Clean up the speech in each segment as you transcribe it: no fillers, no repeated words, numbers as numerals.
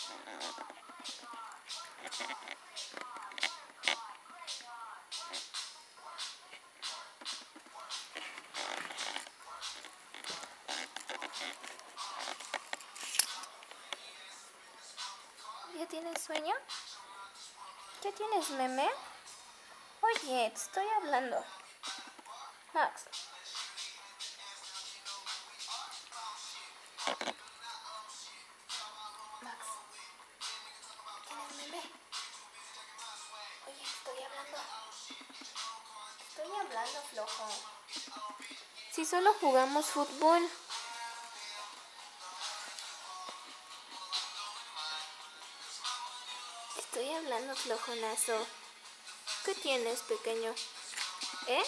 ¿Ya tienes sueño? ¿Ya tienes meme? Oye, te estoy hablando. Max. Max. ¿Tienes meme? Oye, estoy hablando. Estoy hablando, flojo. Si solo jugamos fútbol. Estoy hablando, flojonazo. ¿Qué tienes, pequeño? ¿Eh?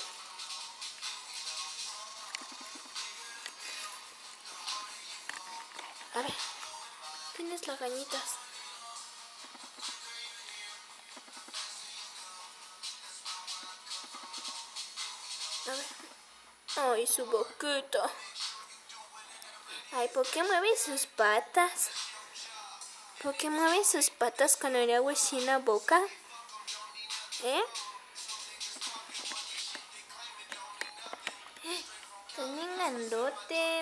A ver, tienes lagañitas. A ver. Ay, su boquita. Ay, ¿por qué mueve sus patas? ¿Por qué mueve sus patas con el agua así en la boca? ¿Eh? Estás bien grandote.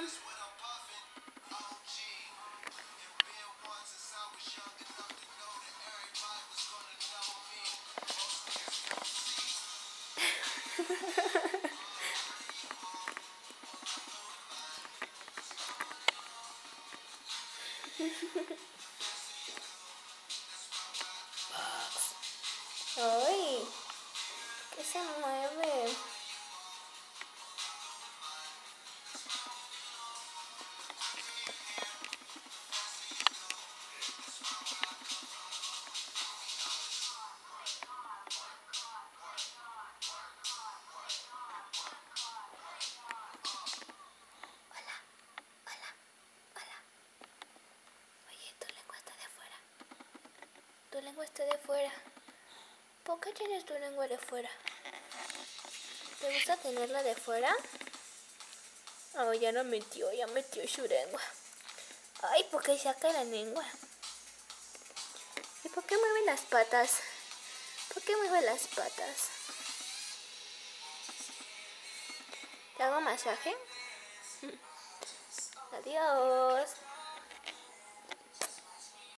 Ay, ¿qué se mueve? Oye, tu lengua está de fuera. Tu lengua está de fuera. ¿Por qué tienes tu lengua de fuera? ¿Te gusta tenerla de fuera? Oh, ya metió su lengua. Ay, ¿por qué saca la lengua? ¿Y por qué mueve las patas? ¿Por qué mueve las patas? ¿Te hago masaje? Adiós.